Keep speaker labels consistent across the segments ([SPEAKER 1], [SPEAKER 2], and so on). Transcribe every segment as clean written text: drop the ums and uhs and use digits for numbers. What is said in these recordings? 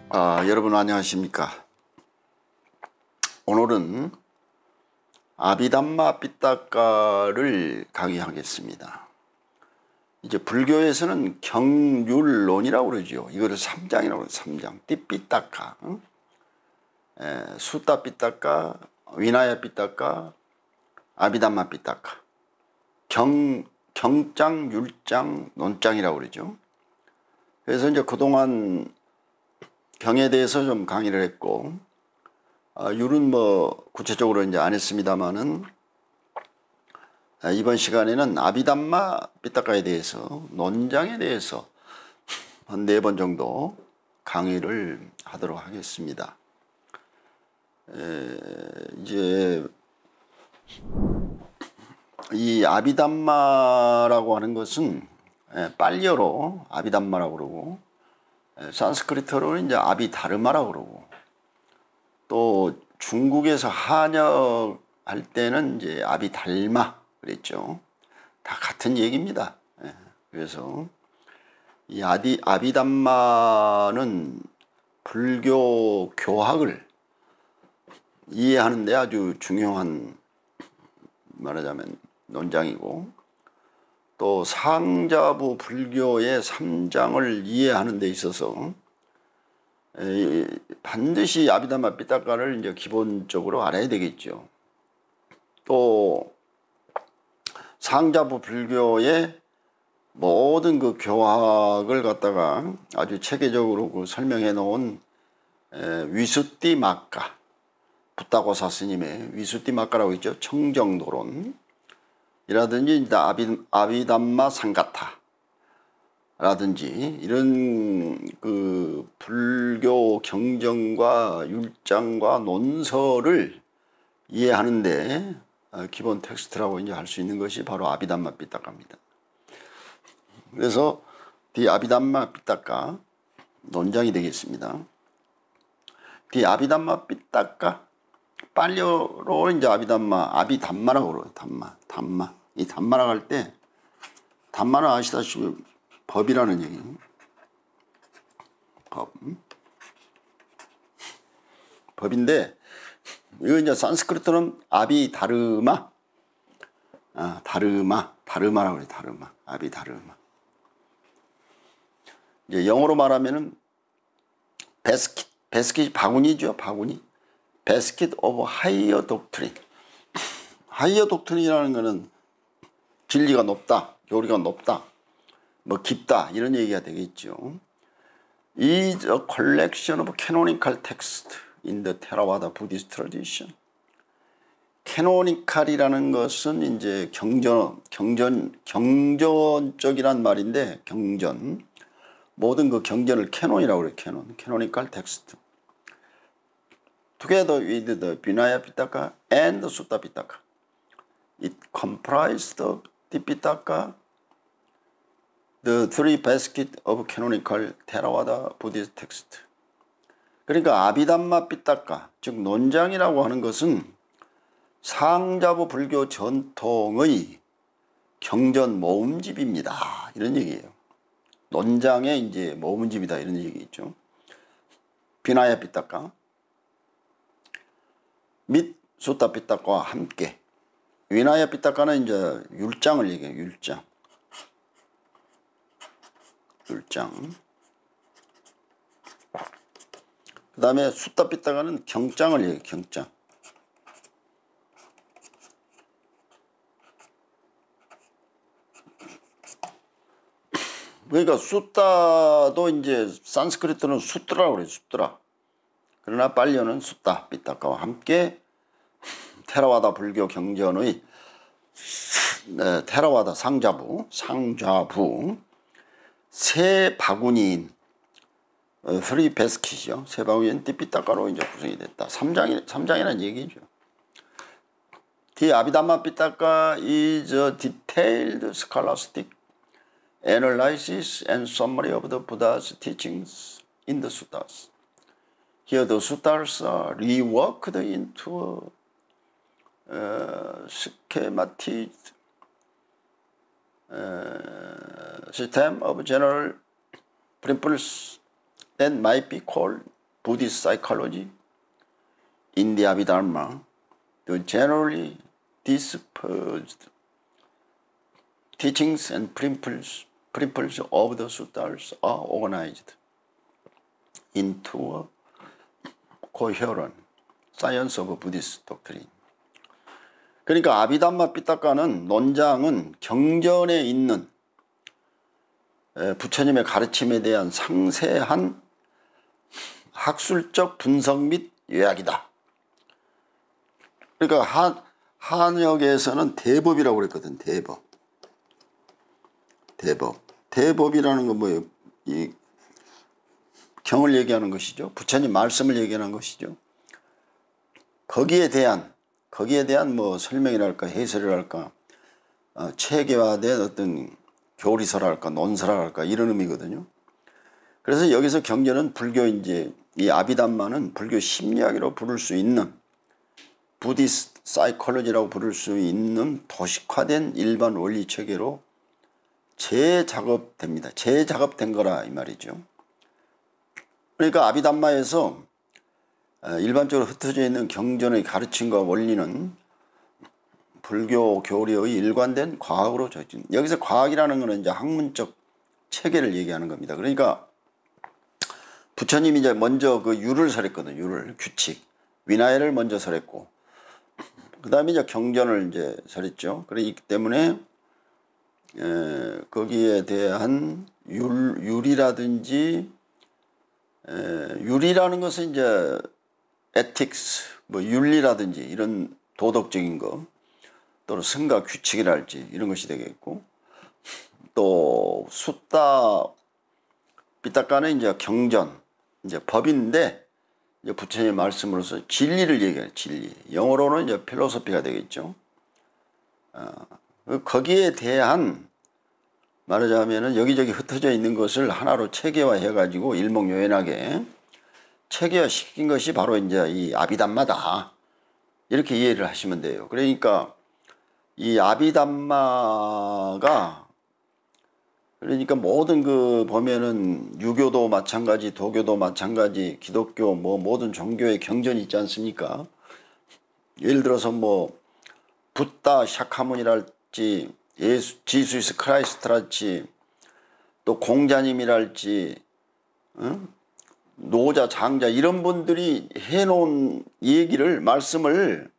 [SPEAKER 1] 여러분 안녕하십니까. 오늘은 아비담마 삐따까를 강의하겠습니다. 이제 불교에서는 경율론이라고 그러죠. 이거를 삼장이라고 그래요. 삼장. 띠삐따까, 수따 삐따까, 위나야 삐따까, 아비담마 삐따까. 경장, 율장, 논장이라고 그러죠. 그래서 이제 그동안 경에 대해서 좀 강의를 했고, 율은 뭐 구체적으로 이제 안 했습니다만은, 이번 시간에는 아비담마 삐따까에 대해서, 논장에 대해서 한 4번 정도 강의를 하도록 하겠습니다. 이제 이 아비담마라고 하는 것은 빨려로 아비담마라고 그러고, 산스크리트로 이제 아비다르마라고 그러고, 또 중국에서 한역할 때는 이제 아비달마 그랬죠. 다 같은 얘기입니다. 그래서 이 아비담마는 불교 교학을 이해하는 데 아주 중요한, 말하자면 논장이고, 또 상자부 불교의 3장을 이해하는 데 있어서 반드시 아비담마 삐따까를 이제 기본적으로 알아야 되겠죠. 또 상자부 불교의 모든 그 교학을 갖다가 아주 체계적으로 그 설명해 놓은 위수띠마까, 붓다고사 스님의 위수띠마까라고 있죠. 청정도론 이라든지 아비담마 상가타 라든지 이런 그 불교 경전과 율장과 논설을 이해하는데 기본 텍스트라고 이제 할 수 있는 것이 바로 아비담마 삐따까입니다. 그래서 디 아비담마 삐따까 논장이 되겠습니다. 디 아비담마 삐따까 빨려로 이제 아비담마라고 그래요. 담마. 이 담마라고 할 때, 담마는 아시다시피 법이라는 얘기예요. 법인데, 이거 이제 산스크리트는 아비다르마, 다르마라고 그래요. 다르마, 아비다르마. 이제 영어로 말하면은 베스킷 바구니죠, 바구니. 베스킷 오브 하이어 독트린. 하이어 독트린이라는 거는 진리가 높다, 교리가 높다, 뭐 깊다, 이런 얘기가 되겠죠. is a collection of canonical text in the Theravada Buddhist tradition. 캐노니칼이라는 것은 이제 경전적이란 말인데, 경전. 모든 그 경전을 캐논이라고 그래요. 캐노니칼 텍스트. Together with the Vinaya Pitaka and the Sutta Pitaka. It comprised the Tipitaka, the three baskets of canonical Theravada Buddhist text. 그러니까 아비담마 삐따까, 즉 논장이라고 하는 것은 상자부 불교 전통의 경전 모음집입니다, 이런 얘기예요. 논장의 이제 모음집이다, 이런 얘기겠죠. 비나야 삐따까 및 수타 삐따까와 함께, 위나야 삐따까는 이제 율장을 얘기해요. 율장. 그 다음에 수타 삐따까는 경장을 얘기해요. 경장. 그러니까 수타도 이제 산스크리트는 수트라고 그래요. 수트라. 그러나 빨려는 수타 삐따까와 함께 테라와다 불교 경전의 테라와다 상자부 세 바구니인 three basket이죠. 세 바구니인 띠삐따까로 이제 구성이 됐다. 3장이라는 얘기죠. The Abhidhamma Pitaka is a detailed scholastic analysis and summary of the Buddha's teachings in the suttas. Here the suttas are reworked into a schematic system of general principles that might be called Buddhist psychology in the Abhidharma, the generally dispersed teachings and principles of the suttas are organized into a coherent science of Buddhist doctrine. 그러니까 아비담마 피타카는 논장은 경전에 있는 부처님의 가르침에 대한 상세한 학술적 분석 및 요약이다. 그러니까 한역에서는 대법이라고 그랬거든. 대법이라는 건 뭐예요? 이 경을 얘기하는 것이죠. 부처님 말씀을 얘기하는 것이죠. 거기에 대한 뭐 설명이랄까 해설이랄까 체계화된 어떤 교리서랄까 논설랄까 이런 의미거든요. 그래서 여기서 경전은 불교 이제 이 아비담마는 불교 심리학이라고 부를 수 있는 부디스트 사이콜로지라고 부를 수 있는 도식화된 일반 원리 체계로 재작업됩니다. 재작업된 거라 이 말이죠. 그러니까 아비담마에서 일반적으로 흩어져 있는 경전의 가르침과 원리는 불교 교리의 일관된 과학으로 조진. 여기서 과학이라는 것은 이제 학문적 체계를 얘기하는 겁니다. 그러니까 부처님이 이제 먼저 그 유를 설했거든요. 유를 규칙 위나예를 먼저 설했고 그 다음에 이제 경전을 이제 설했죠. 그렇기 때문에 거기에 대한 율이라든지 율이라는 것은 이제 에틱스, 뭐 윤리라든지 이런 도덕적인 거, 또는 성가 규칙이랄지 이런 것이 되겠고, 또 숫다 피타카는 이제 경전, 이제 법인데 이제 부처님의 말씀으로서 진리를 얘기해요. 진리. 영어로는 이제 필로소피가 되겠죠. 거기에 대한 말하자면은 여기저기 흩어져 있는 것을 하나로 체계화해 가지고 일목요연하게 체계화시킨 것이 바로 이제 이 아비담마다 이렇게 이해를 하시면 돼요. 그러니까 이 아비담마가 그러니까 모든 그 보면은 유교도 마찬가지, 도교도 마찬가지, 기독교 뭐 모든 종교의 경전이 있지 않습니까? 예를 들어서 뭐 붓다 샤카문이랄지 지수이스 크라이스트랄지 또 공자님이랄지 노자 장자 이런 분들이 해놓은 얘기를 말씀을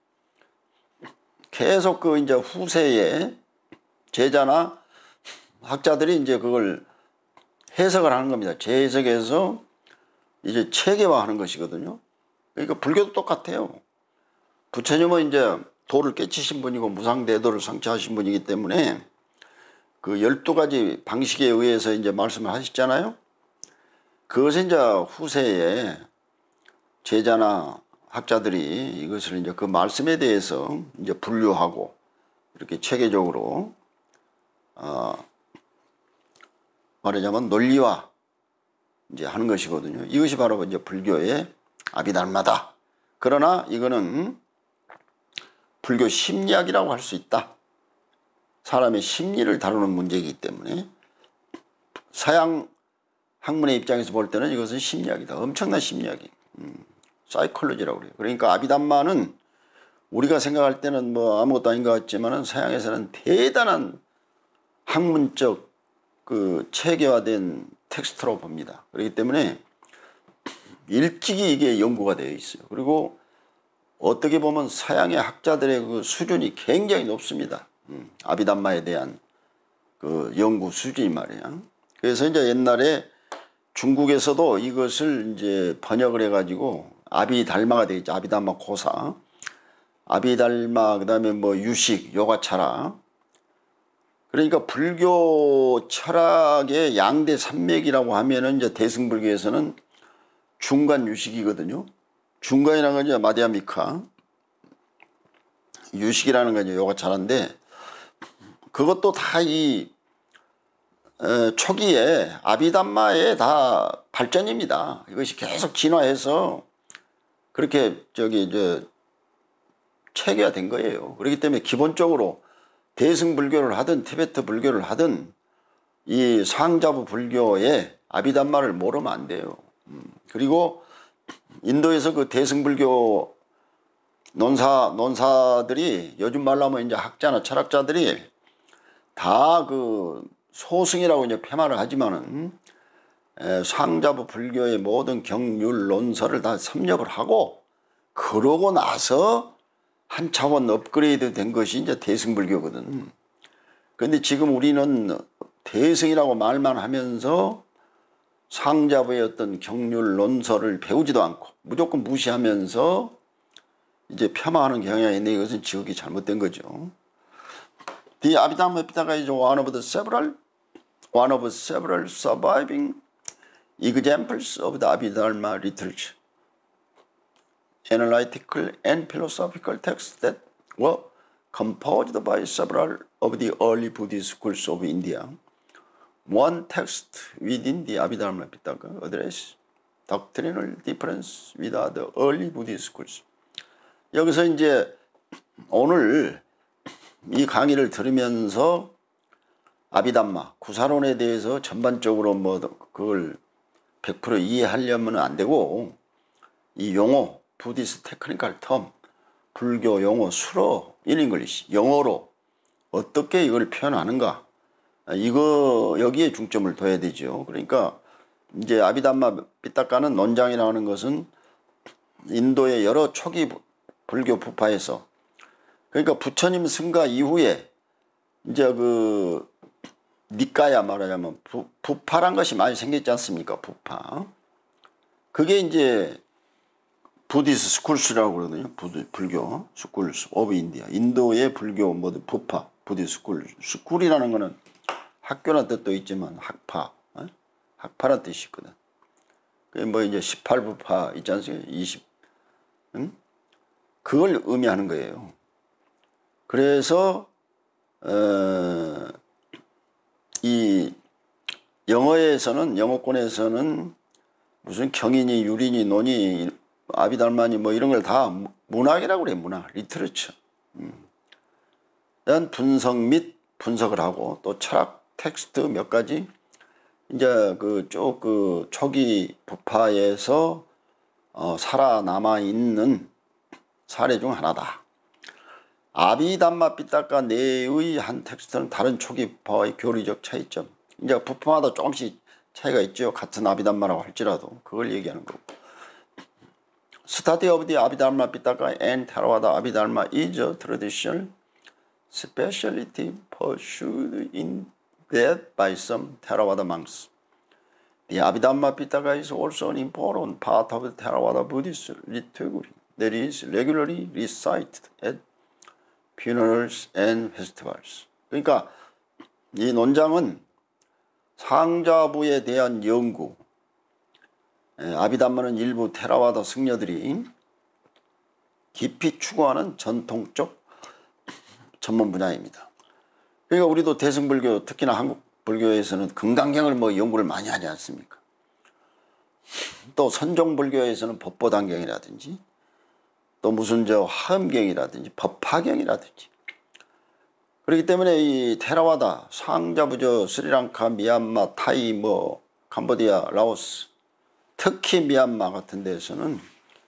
[SPEAKER 1] 계속 그 이제 후세의 제자나 학자들이 이제 그걸 해석을 하는 겁니다. 재해석해서 이제 체계화하는 것이거든요. 그러니까 불교도 똑같아요. 부처님은 이제 도를 깨치신 분이고 무상대도를 성취하신 분이기 때문에 그 12가지 방식에 의해서 이제 말씀을 하셨잖아요. 그것은 이제 후세에 제자나 학자들이 이것을 이제 그 말씀에 대해서 이제 분류하고 이렇게 체계적으로 말하자면 논리화 이제 하는 것이거든요. 이것이 바로 이제 불교의 아비달마다. 그러나 이거는 불교 심리학이라고 할 수 있다. 사람의 심리를 다루는 문제이기 때문에 서양 학문의 입장에서 볼 때는 이것은 심리학이다. 엄청난 심리학이. 사이콜로지라고 그래요. 그러니까 아비담마는 우리가 생각할 때는 뭐 아무것도 아닌 것 같지만은 서양에서는 대단한 학문적 그 체계화된 텍스트로 봅니다. 그렇기 때문에 일찍이 이게 연구가 되어 있어요. 그리고 어떻게 보면 서양의 학자들의 그 수준이 굉장히 높습니다. 아비담마에 대한 그 연구 수준이 말이야. 그래서 이제 옛날에 중국에서도 이것을 이제 번역을 해가지고 아비달마가 되겠죠. 아비담마 고사, 아비달마, 그 다음에 뭐 유식, 요가차라. 그러니까 불교 철학의 양대 산맥이라고 하면은 이제 대승불교에서는 중간 유식이거든요. 중간이라는 건 이제 마디아미카, 유식이라는 건 이제 요가차라인데 그것도 다 이 초기에 아비담마의 다 발전입니다. 이것이 계속 진화해서 그렇게 체계화된 거예요. 그렇기 때문에 기본적으로 대승불교를 하든 티베트 불교를 하든 이 상자부 불교의 아비담마를 모르면 안 돼요. 그리고 인도에서 그 대승불교 논사들이 요즘 말로 하면 이제 학자나 철학자들이 다 그 소승이라고 이제 폐말을 하지만은 상자부 불교의 모든 경륜 논설을 다 섭렵을 하고 그러고 나서 한 차원 업그레이드 된 것이 이제 대승불교거든. 그런데 지금 우리는 대승이라고 말만 하면서 상자부의 어떤 경륜 논설을 배우지도 않고 무조건 무시하면서 이제 폄하하는 경향이 있는 이것은 지극히 잘못된 거죠. The Abhidhamma Pitaka is one of several surviving examples of the Abhidharma literature, analytical and philosophical texts that were composed by several of the early Buddhist schools of India. One text within the Abhidharma Pitaka addresses doctrinal difference with other early Buddhist schools. 여기서 이제 오늘 이 강의를 들으면서 아비담마, 구사론에 대해서 전반적으로 뭐 그걸 100% 이해하려면 안 되고 이 용어, 부디스 테크니컬 텀, 불교 용어 수로 in English, 영어로 어떻게 이걸 표현하는가, 이거 여기에 중점을 둬야 되죠. 그러니까 이제 아비담마 피타카는 논장이라는 것은 인도의 여러 초기 불교 부파에서, 그러니까 부처님 승가 이후에 이제 그 니까야 말하자면 부파란 것이 많이 생겼지 않습니까? 부파. 그게 이제 부디스 스쿨스라고 그러거든요. 불교 스쿨스 오브 인디아. 인도의 불교 모두 부파, 부디스 스쿨. 스쿨이라는 거는 학교란 뜻도 있지만 학파, 학파란 뜻이 있거든. 그 뭐 이제 18부파 있지 않습니까? 20. 응? 그걸 의미하는 거예요. 그래서 이 영어권에서는 무슨 경이니 유리니 논이 아비달마니 뭐 이런 걸 다 문학이라고 그래. 문학, 리터처. 일단 분석 및 분석을 하고 또 철학 텍스트 몇 가지 이제 그 쭉 그 초기 부파에서 살아남아 있는 사례 중 하나다. 아비담마 피타카 내의 한 텍스트는 다른 초기 부파의 교리적 차이점. 이제 부파마다 조금씩 차이가 있죠. 같은 아비담마라고 할지라도 그걸 얘기하는 거고. Study of the Abhidharma Pitaka and Theravada Abhidharma is a traditional specialty pursued in depth by some Theravada monks. The Abhidhamma Pitaka is also an important part of the Theravada Buddhist liturgy that is regularly recited at funerals and festivals. 그러니까 이 논장은 상자부에 대한 연구, 아비담마는 일부 테라와다 승려들이 깊이 추구하는 전통적 전문 분야입니다. 그러니까 우리도 대승불교, 특히나 한국 불교에서는 금강경을 뭐 연구를 많이 하지 않습니까? 또 선종불교에서는 법보단경이라든지 또 무슨 화엄경이라든지 법화경이라든지. 그렇기 때문에 이 테라와다, 상자부 스리랑카, 미얀마, 타이, 뭐 캄보디아, 라오스, 특히 미얀마 같은 데서는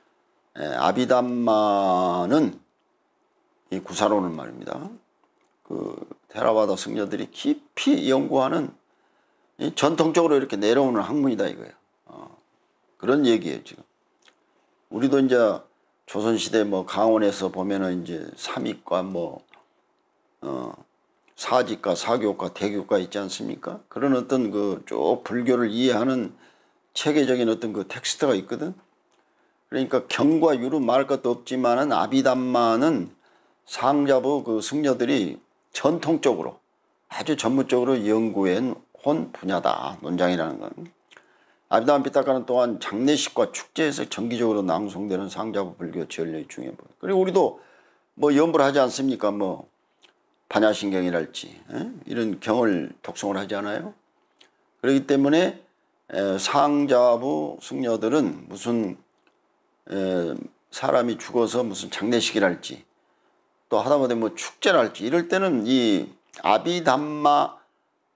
[SPEAKER 1] 아비담마는 이 구사론을 말입니다. 그 테라와다 승려들이 깊이 연구하는 전통적으로 이렇게 내려오는 학문이다 이거예요. 그런 얘기예요 지금. 우리도 이제 조선시대 뭐 강원에서 보면은 이제 삼익과 뭐 사직과 사교과 대교과 있지 않습니까? 그런 어떤 그 쭉 불교를 이해하는 체계적인 어떤 그 텍스트가 있거든. 그러니까 경과 유로 말할 것도 없지만은 아비담마는 상자부 그 승려들이 전통적으로 아주 전문적으로 연구해 온 분야다. 논장이라는 건. 아비담마 피타카는 또한 장례식과 축제에서 정기적으로 낭송되는 상자부 불교 전례 중에 그리고 우리도 뭐 연부를 하지 않습니까? 뭐 반야신경이랄지 이런 경을 독송을 하지 않아요? 그렇기 때문에 상자부 승려들은 무슨 사람이 죽어서 무슨 장례식이랄지 또 하다못해 뭐 축제랄지 이럴 때는 이 아비담마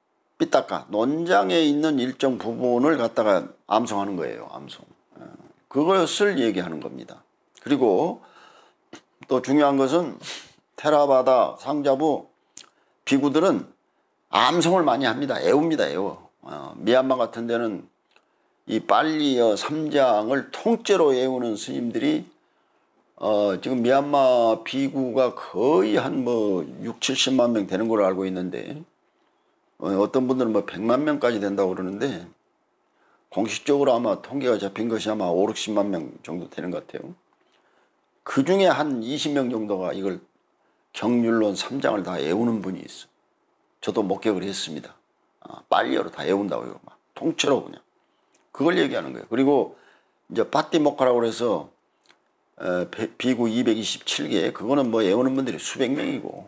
[SPEAKER 1] 피타카 논장에 있는 일정 부분을 갖다가 암송하는 거예요. 암송. 그것을 얘기하는 겁니다. 그리고 또 중요한 것은 테라바다 상자부 비구들은 암송을 많이 합니다. 애웁니다. 애워. 미얀마 같은 데는 이 빨리어 3장을 통째로 외우는 스님들이 지금 미얀마 비구가 거의 한 뭐 6, 70만 명 되는 걸로 알고 있는데 어떤 분들은 뭐 100만 명까지 된다고 그러는데 공식적으로 아마 통계가 잡힌 것이 아마 5, 60만 명 정도 되는 것 같아요. 그 중에 한 20명 정도가 이걸 경률론 3장을 다 외우는 분이 있어. 저도 목격을 했습니다. 빨리어로 다 외운다고 이거 막 통째로 그냥. 그걸 얘기하는 거예요. 그리고 이제 파티모카라고 그래서 비구 227개 그거는 뭐 외우는 분들이 수백 명이고.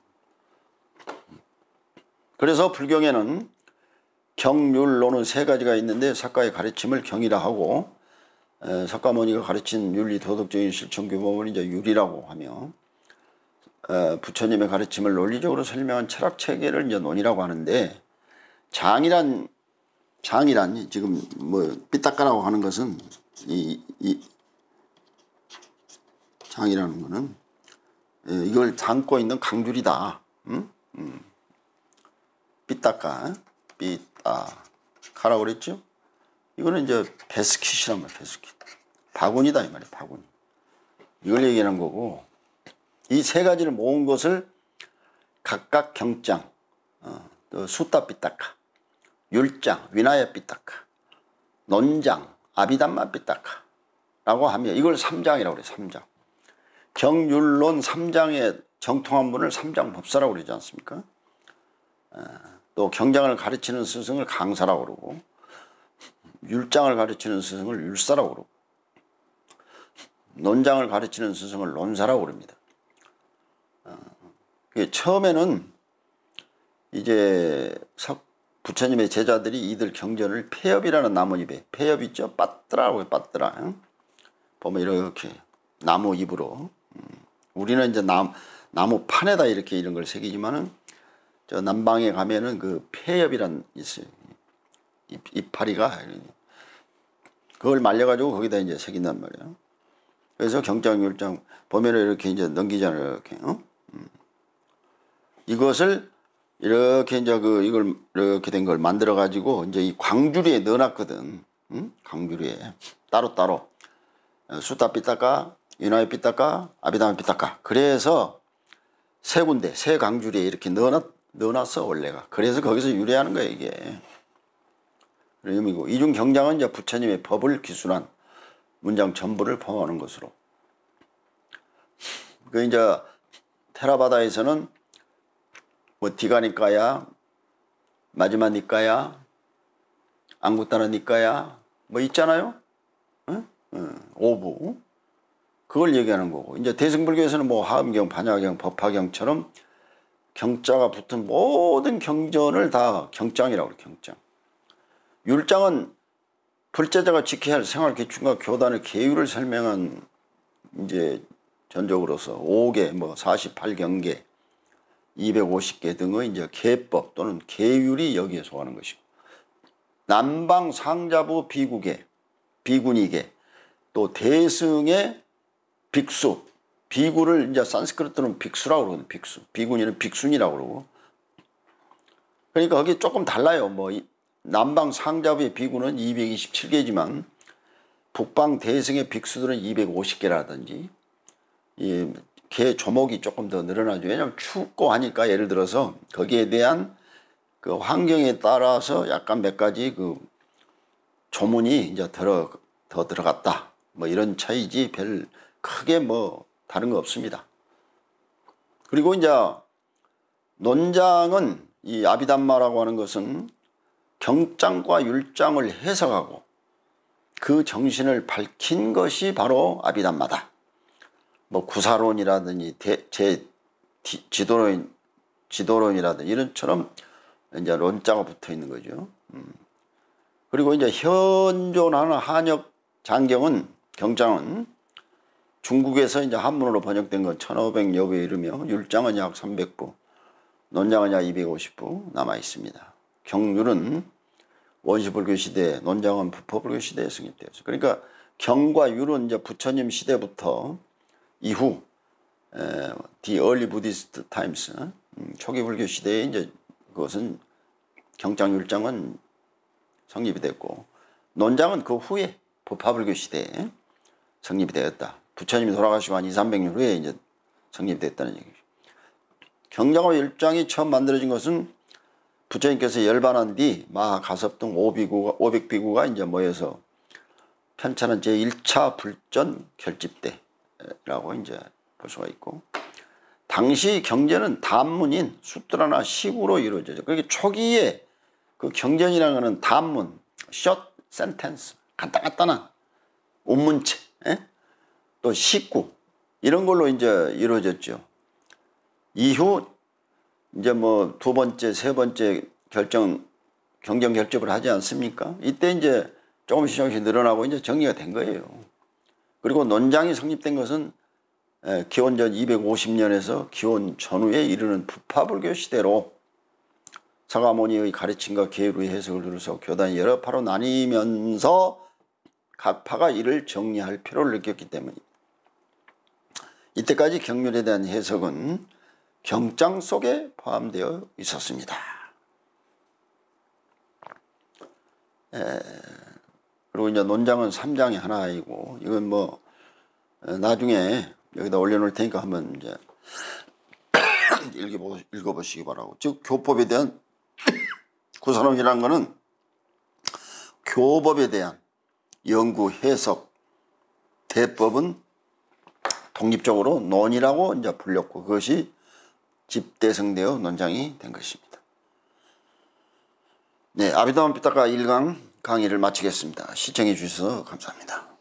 [SPEAKER 1] 그래서 불경에는 경률론은 세 가지가 있는데 사가의 가르침을 경이라 하고 석가모니가 가르친 윤리 도덕적인 실천 규범을 이제 율이라고 하며 부처님의 가르침을 논리적으로 설명한 철학 체계를 이제 논이라고 하는데 장이란 지금 뭐 삐딱가라고 하는 것은 이 장이라는 거는 이걸 담고 있는 강줄이다. 삐딱가, 삐딱가라고 그랬죠? 이거는 이제 베스킷이란 말이야, 베스킷. 바구니다 이 말이야, 바구니. 이걸 얘기하는 거고 이 세 가지를 모은 것을 각각 경장, 또 수따 삐딱가, 율장, 위나야 삐딱가, 논장, 아비담마 삐딱가라고 하며 이걸 3장이라고 그래요. 3장. 경율론 3장의 정통한 분을 3장 법사라고 그러지 않습니까? 또 경장을 가르치는 스승을 강사라고 그러고 율장을 가르치는 스승을 율사라고 그러고 논장을 가르치는 스승을 논사라고 그럽니다. 처음에는 이제 부처님의 제자들이 이들 경전을 폐엽이라는 나뭇잎에 폐엽 있죠? 빠뜨라고 해요. 빠뜨라. 보면 이렇게 나무 잎으로 우리는 이제 나무 판에다 이렇게 이런 걸 새기지만은 저 남방에 가면은 그 폐엽이란 있어요. 이파리가 그걸 말려가지고 거기다 이제 새긴단 말이에요. 그래서 경장 율장 보면은 이렇게 이제 넘기잖아요. 이렇게. 이것을 이렇게 이제 이걸 이렇게 된 걸 만들어 가지고 이제 이 광주리에 넣어놨거든. 광주리에 따로따로 수따 삐딱가, 유나이 삐딱가, 아비다마 삐딱가. 그래서 세 군데 세 광주리에 이렇게 넣어놨어 원래가. 그래서 거기서 유래하는 거예요 이게. 그런 의미고 이중 경장은 이제 부처님의 법을 기술한 문장 전부를 포함하는 것으로. 그 이제 테라바다에서는 뭐 디가니까야, 마지막 니까야, 앙구타라 니까야 뭐 있잖아요. 오부. 그걸 얘기하는 거고 이제 대승불교에서는 뭐 하엄경, 반야경, 법화경처럼 경자가 붙은 모든 경전을 다 경장이라고 그래요. 경장. 율장은 불제자가 지켜야 할 생활 기준과 교단의 계율을 설명한 이제 전적으로서 5개, 뭐 48경계, 250개 등의 이제 계법 또는 계율이 여기에 속하는 것이고 남방 상자부 비구계, 비구니계, 또 대승의 빅수, 비구를 이제 산스크리트로는 빅수라고 그러거든요. 빅수. 비구니는 빅순이라고 그러고. 그러니까 거기 조금 달라요. 뭐 남방 상자부의 비구는 227개지만 북방 대승의 빅수들은 250개라든지 이 개 조목이 조금 더 늘어나죠. 왜냐하면 춥고 하니까 예를 들어서 거기에 대한 그 환경에 따라서 약간 몇 가지 그 조문이 이제 더 들어갔다. 뭐 이런 차이지 별 크게 뭐 다른 거 없습니다. 그리고 이제 논장은 이 아비담마라고 하는 것은 경장과 율장을 해석하고 그 정신을 밝힌 것이 바로 아비담마다. 뭐 구사론이라든지 지도론이라든지 이런처럼 이제 론자가 붙어 있는 거죠. 그리고 이제 현존하는 한역 장경은 경장은 중국에서 이제 한문으로 번역된 건 1500여 부에 이르며 율장은 약 300부, 논장은 약 250부 남아 있습니다. 경률은 원시불교 시대, 논장은 부포불교 시대에 성립되었어요. 그러니까 경과 율은 이제 부처님 시대부터 이후 The Early Buddhist Times 초기 불교 시대에 이제 그것은 경장율장은 성립이 됐고 논장은 그 후에 부파불교 시대에 성립이 되었다. 부처님이 돌아가시고 한 200~300년 후에 이제 성립이 됐다는 얘기죠. 경장과 율장이 처음 만들어진 것은 부처님께서 열반한 뒤 마하가섭 등 500비구가 이제 모여서 편찬한 제1차 불전 결집대라고 이제 볼 수가 있고, 당시 경전은 단문인 수트라나 시구로 이루어져요. 그러니까 초기에 그 경전이라는 것은 단문, short sentence, 간단한 운문체, 또 시구 이런 걸로 이제 이루어졌죠. 이후 이제 뭐 두 번째, 세 번째 경전 결집을 하지 않습니까? 이때 이제 조금씩 늘어나고 이제 정리가 된 거예요. 그리고 논장이 성립된 것은 기원전 250년에서 기원 전후에 이르는 부파불교 시대로 사가모니의 가르침과 계율의 해석을 두르서 교단이 여러 파로 나뉘면서 각 파가 이를 정리할 필요를 느꼈기 때문입니다. 이때까지 경률에 대한 해석은 경장 속에 포함되어 있었습니다. 그리고 이제 논장은 3장이 하나이고, 이건 뭐 나중에 여기다 올려놓을 테니까 한번 이제 읽어보시기 바라고. 즉 교법에 대한 구사론이라는 것은 교법에 대한 연구, 해석, 대법은 독립적으로 논이라고 이제 불렸고, 그것이 집대성되어 논장이 된 것입니다. 네, 아비다만 피타카 1강 강의를 마치겠습니다. 시청해 주셔서 감사합니다.